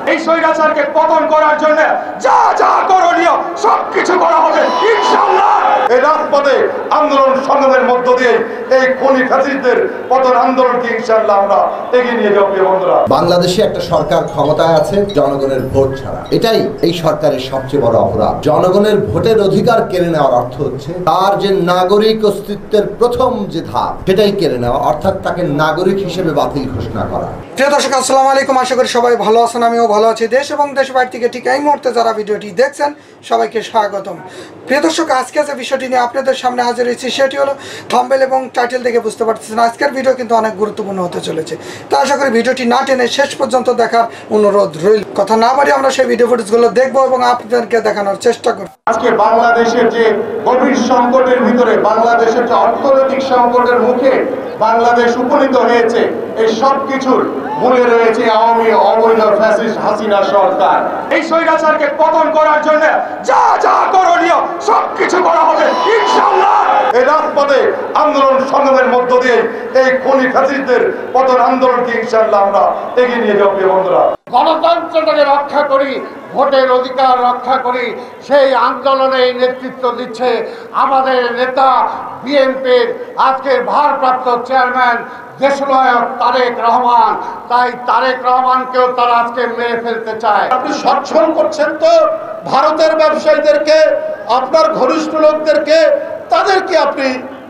এই স্বৈরাচারকে পতন করার জন্য যা যা করণীয় সবকিছু করা হবে ইনশাআল্লাহ। এই রাজপথে আন্দোলন সংগ্রামের মধ্য দিয়ে এই খুনি ফ্যাসিস্টদের পতন আন্দোলনকে ইনশাআল্লাহ আমরা এগিয়ে নিয়ে যাব। বন্ধুরা, বাংলাদেশে একটা সরকার ক্ষমতায় আছে জনগণের ভোট ছাড়া, এটাই এই সরকারের সবচেয়ে বড় অপরাধ। জনগণের ভোটের অধিকার কেড়ে নেওয়ার অর্থ হচ্ছে তার যে নাগরিক অস্তিত্বের প্রথম যে ধাপ সেটাই কেড়ে নেওয়া, অর্থাৎ তাকে নাগরিক হিসেবে বাতিল ঘোষণা করা। প্রিয় দর্শক, আসসালামু আলাইকুম। আশা করি সবাই ভালো আছেন, আমিও ভালো আছি। দেশ এবং দেশের বাইরে থেকে ঠিক এই মুহূর্তে যারা ভিডিওটি দেখছেন সবাইকে স্বাগতম। প্রিয় দর্শক, আজকে যে বিষয়টি নিয়ে আপনাদের সামনে হাজির হয়েছি সেটি হলো থাম্বনেল এবং টাইটেল দেখে বুঝতে পারতেছেন আজকের ভিডিও কিন্তু অনেক গুরুত্বপূর্ণ হতে চলেছে। তো আশা করি ভিডিওটি না টেনে শেষ পর্যন্ত দেখার অনুরোধ রইল। কথা না বাড়িয়ে আমরা সেই ভিডিও ফুটেজগুলো দেখবো এবং আপনাদেরকে দেখানোর চেষ্টা করব। আজকে বাংলাদেশের যে গভীর সংকটের ভিতরে, বাংলাদেশের যে অর্থনৈতিক সংকটের মুখে বাংলাদেশ উপনীত হয়েছে, এই সব কিছুর মূলে রয়েছে আওয়ামী অবৈধ ফ্যাসিস্ট হাসিনা সরকার। এই স্বৈরাচারকে পতন করার জন্য যা যা করণীয় সবকিছু করা হবে ইনশাআল্লাহ। এই রাজপথে আন্দোলন সংগ্রামের মধ্য দিয়ে এই খুনি ফ্যাসিস্টদের পতন আন্দোলনকে ইনশাআল্লাহ আমরা এগিয়ে নিয়ে যাব। বন্ধুরা, গণতন্ত্রটাকে রক্ষা করি, ভোটের অধিকার রক্ষা করি, সেই আন্দোলনে নেতৃত্ব দিচ্ছে আমাদের নেতা বিএনপির আজকের ভারপ্রাপ্ত চেয়ারম্যান দেশনায়ক তারেক রহমান। তাই তারেক রহমানকেও তারা আজকে মেরে ফেলতে চায়। আপনি সচ্ছল করছেন তো ভারতের ব্যবসায়ীদেরকে, আপনার ঘনিষ্ঠ লোকদেরকে, তাদেরকে আপনি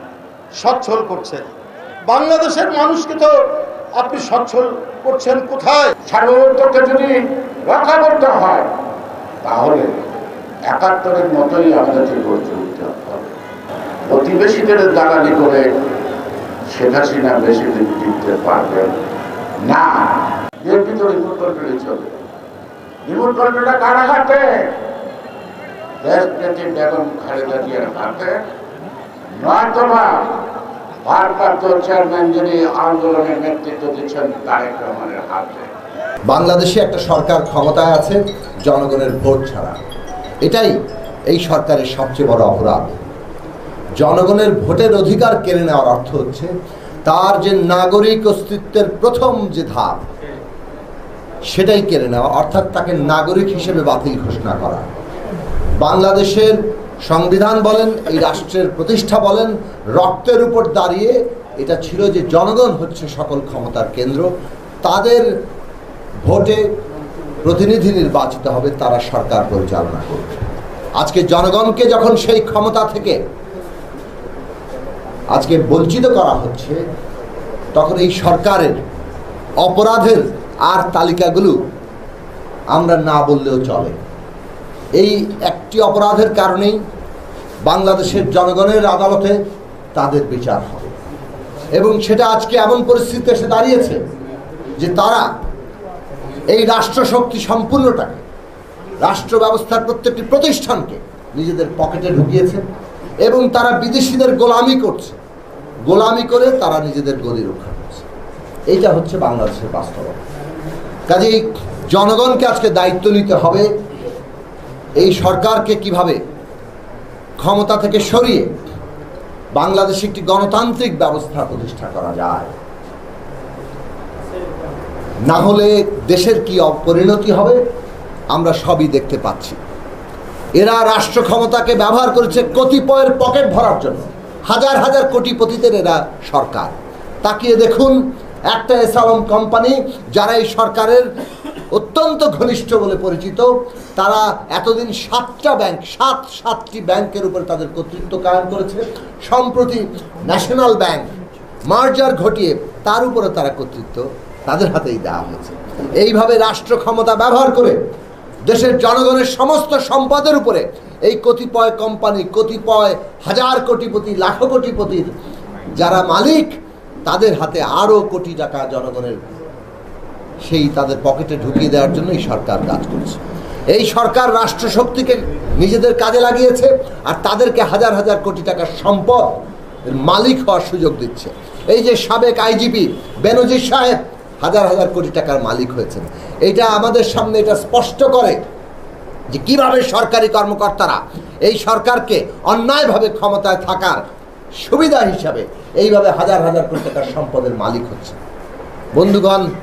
সচ্ছল করছেন। বাংলাদেশের মানুষকে তো আপনি সচ্ছল করছেন কোথায়? সার্বভৌমত্বকে যদি রক্ষা করতে হয় তাহলে ৭১-এর মতোই আমাদেরকে গড়ে তুলতে হবে। প্রতিবেশীদের দালালি করে শেখ হাসিনা বেশি দিন টিকতে পারবেন না। বিএনপি তো রিমোট কন্ট্রোলে চলে। রিমোট কন্ট্রোলটা কারা হাতে? দেশ নেত্রী বেগম খালেদা জিয়ার হাতে, নয়তোবা ভারপ্রাপ্ত চেয়ারম্যান যিনি আন্দোলনের নেতৃত্ব দিচ্ছেন তারেক রহমানের হাতে। বাংলাদেশে একটা সরকার ক্ষমতায় আছে জনগণের ভোট ছাড়া, এটাই এই সরকারের সবচেয়ে বড় অপরাধ। জনগণের ভোটের অধিকার কেড়ে নেওয়ার অর্থ হচ্ছে তার যে নাগরিক অস্তিত্বের প্রথম যে ধাপ সেটাই কেড়ে নেওয়া, অর্থাৎ তাকে নাগরিক হিসেবে বাতিল ঘোষণা করা। বাংলাদেশের সংবিধান বলেন, এই রাষ্ট্রের প্রতিষ্ঠা বলেন, রক্তের উপর দাঁড়িয়ে এটা ছিল যে জনগণ হচ্ছে সকল ক্ষমতার কেন্দ্র, তাদের ভোটে প্রতিনিধি নির্বাচিত হবে, তারা সরকার পরিচালনা করবে। আজকে জনগণকে যখন সেই ক্ষমতা থেকে আজকে বঞ্চিত করা হচ্ছে, তখন এই সরকারের অপরাধের আর তালিকাগুলো আমরা না বললেও চলে। এই একটি অপরাধের কারণেই বাংলাদেশের জনগণের আদালতে তাদের বিচার হবে, এবং সেটা আজকে এমন পরিস্থিতিতে এসে দাঁড়িয়েছে যে তারা এই রাষ্ট্রশক্তি সম্পূর্ণটাকে, রাষ্ট্র ব্যবস্থার প্রত্যেকটি প্রতিষ্ঠানকে নিজেদের পকেটে ঢুকিয়েছে এবং তারা বিদেশিদের গোলামি করছে। গোলামি করে তারা নিজেদের গদি রক্ষা করছে। এইটা হচ্ছে বাংলাদেশের বাস্তবতা। কাজেই জনগণকে আজকে দায়িত্ব নিতে হবে এই সরকারকে কিভাবে ক্ষমতা থেকে সরিয়ে বাংলাদেশে একটি গণতান্ত্রিক ব্যবস্থা প্রতিষ্ঠা করা যায়। না হলে দেশের কি অপরিণতি হবে আমরা সবই দেখতে পাচ্ছি। এরা রাষ্ট্র ক্ষমতাকে ব্যবহার করেছে কতিপয়ের পকেট ভরার জন্য। হাজার হাজার কোটিপতিদের এরা সরকার। তাকিয়ে দেখুন, একটা এসালম কোম্পানি যারা এই সরকারের অত্যন্ত ঘনিষ্ঠ বলে পরিচিত, তারা এতদিন 7টি ব্যাংকের উপরে তাদের কর্তৃত্ব কায়েম করেছে। সম্প্রতি ন্যাশনাল ব্যাংক মার্জার ঘটিয়ে তার উপরে তারা কর্তৃত্ব তাদের হাতেই দেওয়া হয়েছে। এইভাবে রাষ্ট্র ক্ষমতা ব্যবহার করে দেশের জনগণের সমস্ত সম্পদের উপরে এই কতিপয় কোম্পানি, কতিপয় হাজার কোটিপতি, লাখ কোটিপতির যারা মালিক, তাদের হাতে আরও কোটি টাকা জনগণের সেই তাদের পকেটে ঢুকিয়ে দেওয়ার জন্য এই সরকার কাজ করছে। এই সরকার রাষ্ট্রশক্তিকে নিজেদের কাজে লাগিয়েছে আর তাদেরকে হাজার হাজার কোটি টাকার সম্পদ মালিক হওয়ার সুযোগ দিচ্ছে। এই যে সাবেক আইজিপি বেনজির সাহেব হাজার হাজার কোটি টাকার মালিক হয়েছেন, এটা আমাদের সামনে এটা স্পষ্ট করে যে কিভাবে সরকারি কর্মকর্তারা এই সরকারকে অন্যায়ভাবে ক্ষমতায় থাকার সুবিধা হিসাবে এইভাবে হাজার হাজার কোটি টাকার সম্পদের মালিক হচ্ছে। বন্ধুগণ,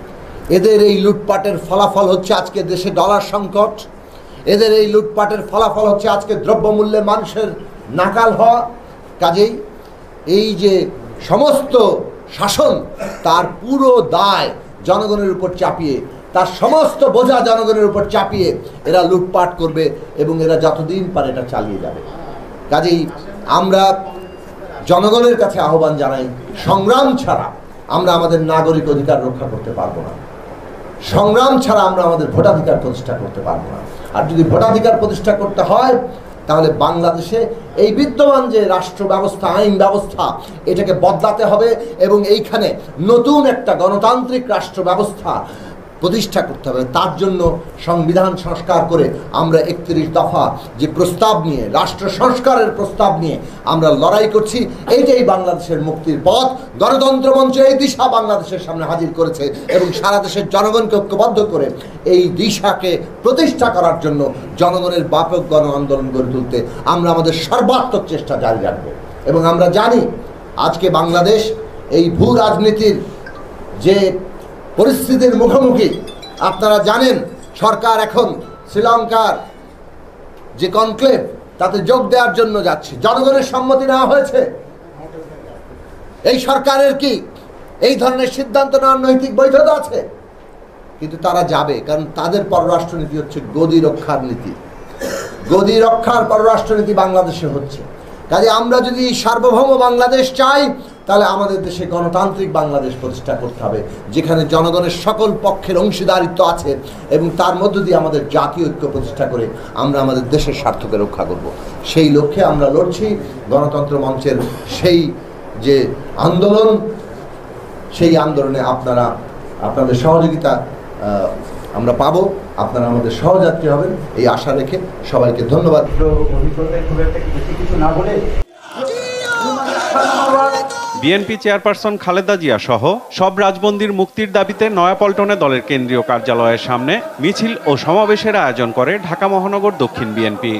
এদের এই লুটপাটের ফলাফল হচ্ছে আজকে দেশে ডলার সংকট, এদের এই লুটপাটের ফলাফল হচ্ছে আজকে দ্রব্যমূল্যে মানুষের নাকাল হওয়া। কাজেই এই যে সমস্ত শাসন, তার পুরো দায় জনগণের উপর চাপিয়ে, তার সমস্ত বোঝা জনগণের উপর চাপিয়ে এরা লুটপাট করবে এবং এরা যতদিন পারে এটা চালিয়ে যাবে। কাজেই আমরা জনগণের কাছে আহ্বান জানাই, সংগ্রাম ছাড়া আমরা আমাদের নাগরিক অধিকার রক্ষা করতে পারবো না, সংগ্রাম ছাড়া আমরা আমাদের ভোটাধিকার প্রতিষ্ঠা করতে পারবো না। আর যদি ভোটাধিকার প্রতিষ্ঠা করতে হয়, তাহলে বাংলাদেশে এই বিদ্যমান যে রাষ্ট্র ব্যবস্থা, আইন ব্যবস্থা, এটাকে বদলাতে হবে এবং এইখানে নতুন একটা গণতান্ত্রিক রাষ্ট্র ব্যবস্থা প্রতিষ্ঠা করতে হবে। তার জন্য সংবিধান সংস্কার করে আমরা 31 দফা যে প্রস্তাব নিয়ে, রাষ্ট্র সংস্কারের প্রস্তাব নিয়ে আমরা লড়াই করছি, এইটাই বাংলাদেশের মুক্তির পথ। গণতন্ত্র মঞ্চ এই দিশা বাংলাদেশের সামনে হাজির করেছে এবং সারা দেশের জনগণকে ঐক্যবদ্ধ করে এই দিশাকে প্রতিষ্ঠা করার জন্য জনগণের ব্যাপক গণ আন্দোলন গড়ে তুলতে আমরা আমাদের সর্বাত্মক চেষ্টা জারি রাখব। এবং আমরা জানি আজকে বাংলাদেশ এই ভূ রাজনীতির যে পরিস্থিতির মুখোমুখি, আপনারা জানেন সরকার এখন শ্রীলঙ্কার যে কনক্লেভ তাতে যোগ দেওয়ার জন্য যাচ্ছে, জনগণের সম্মতি নেওয়া হয়েছে। এই সরকারের কি এই ধরনের সিদ্ধান্ত নেওয়ার নৈতিক বৈধতা আছে? কিন্তু তারা যাবে, কারণ তাদের পররাষ্ট্রনীতি হচ্ছে গদি রক্ষার নীতি, গদি রক্ষার পররাষ্ট্রনীতি বাংলাদেশে হচ্ছে। কাজে আমরা যদি সার্বভৌম বাংলাদেশ চাই, তাহলে আমাদের দেশে গণতান্ত্রিক বাংলাদেশ প্রতিষ্ঠা করতে হবে, যেখানে জনগণের সকল পক্ষের অংশীদারিত্ব আছে এবং তার মধ্য দিয়ে আমাদের জাতীয় ঐক্য প্রতিষ্ঠা করে আমরা আমাদের দেশের স্বার্থকে রক্ষা করব। সেই লক্ষ্যে আমরা লড়ছি। গণতন্ত্র মঞ্চের সেই যে আন্দোলন, সেই আন্দোলনে আপনাদের সহযোগিতা আমরা পাবো, আপনারা আমাদের সহযাত্রী হবেন এই আশা রেখে সবাইকে ধন্যবাদ। বিএনপি চেয়ারপারসন খালেদা জিয়া সহ সব রাজবন্দীর মুক্তির দাবিতে নয়াপল্টনে দলের কেন্দ্রীয় কার্যালয়ের সামনে মিছিল ও সমাবেশের আয়োজন করে ঢাকা মহানগর দক্ষিণ বিএনপি।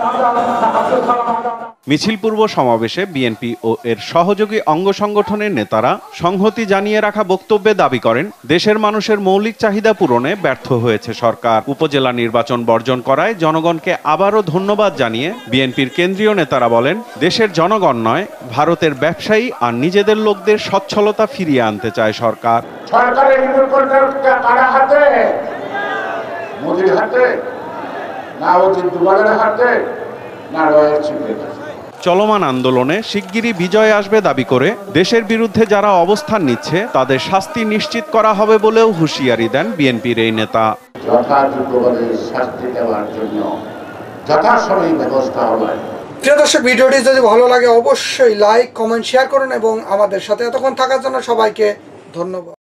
মিছিল পূর্ব সমাবেশে বিএনপি ও এর সহযোগী অঙ্গ সংগঠনের নেতারা সংহতি জানিয়ে রাখা বক্তব্যে দাবি করেন, দেশের মানুষের মৌলিক চাহিদা পূরণে ব্যর্থ হয়েছে সরকার। উপজেলা নির্বাচন বর্জন করায় জনগণকে আবারও ধন্যবাদ জানিয়ে বিএনপির কেন্দ্রীয় নেতারা বলেন, দেশের জনগণ নয়, ভারতের ব্যবসায়ী আর নিজেদের লোকদের সচ্ছলতা ফিরিয়ে আনতে চায় সরকার। সরকারের হাতে, মোদির হাতে, না অজিত দুবারের হাতে, না রয়ের সিংহের হাতে। চলমান আন্দোলনে শিগগিরই বিজয় আসবে দাবি করে দেশের বিরুদ্ধে যারা অবস্থান নিচ্ছে তাদের শাস্তি নিশ্চিত করা হবে বলেও হুঁশিয়ারি দেন বিএনপির এই নেতা। যথাযথভাবে শাস্তি দেওয়ার জন্য যথাসময়ে ব্যবস্থা হবে। প্রিয় দর্শক, ভিডিওটি যদি ভালো লাগে অবশ্যই লাইক, কমেন্ট, শেয়ার করুন এবং আমাদের সাথে এতক্ষণ থাকার জন্য সবাইকে ধন্যবাদ।